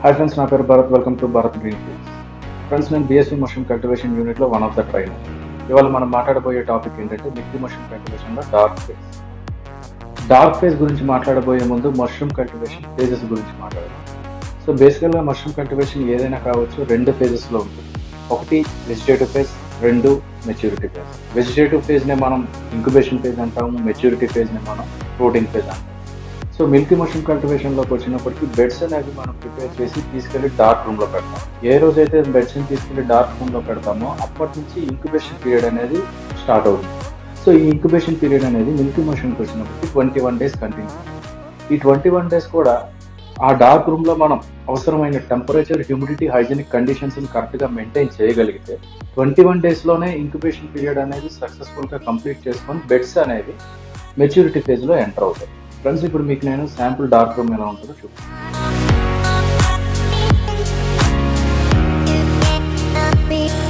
Hi friends, na peru Bharat. Welcome to Bharat Green Fields. Friends, నేను BSV Mushroom Cultivation Unit లో one of the trainer. ఇవాళ మనం మాట్లాడబోయే topic ఏంటంటే milky mushroom cultivation లో dark phase. Dark phase గురించి మాట్లాడబోయే ముందు మష్రూమ్ కల్టివేషన్ ఫేజెస్ గురించి మాట్లాడదాం. సో బేసికల్గా మష్రూమ్ కల్టివేషన్ ఏదైనా కావచ్చు, రెండు ఫేజెస్లో ఉంటుంది. ఒకటి వెజిటేటివ్ ఫేజ్, రెండు మెచ్యూరిటీ ఫేజ్. వెజిటేటివ్ ఫేజ్నే మనం ఇంక్యుబేషన్ ఫేజ్ అంటాము, మెచ్యూరిటీ ఫేజ్ని మనం ఫ్రూటింగ్ ఫేజ్ అంటాము. సో మిల్కీ మష్రూమ్ కల్టివేషన్లోకి వచ్చినప్పటికీ బెడ్స్ అనేవి మనం ప్రిపేర్ చేసి తీసుకెళ్లి డార్క్ రూమ్లో పెడతాం. ఏ రోజైతే బెడ్స్ని తీసుకెళ్లి డార్క్ రూమ్లో పెడతామో అప్పటి నుంచి ఇంక్యుబేషన్ పీరియడ్ అనేది స్టార్ట్ అవుతుంది. సో ఈ ఇంక్యుబేషన్ పీరియడ్ అనేది మిల్కీ మష్రూమ్కి వచ్చినప్పటికీ 21 days కంటిన్యూ. ఈ 21 days కూడా ఆ డార్క్ రూమ్లో మనం అవసరమైన టెంపరేచర్, హ్యూమిడిటీ, హైజీనిక్ కండిషన్స్ని కరెక్ట్గా మెయింటైన్ చేయగలిగితే 21 daysలోనే ఇంక్యుబేషన్ పీరియడ్ అనేది సక్సెస్ఫుల్గా కంప్లీట్ చేసుకొని బెడ్స్ అనేవి మెచ్యూరిటీ ఫేజ్లో ఎంటర్ అవుతాయి. ఫ్రెండ్స్, ఇప్పుడు మీకు నేను శాంపుల్ డార్క్ రూమ్ ఎలా ఉంటుందో చూపిస్తాను.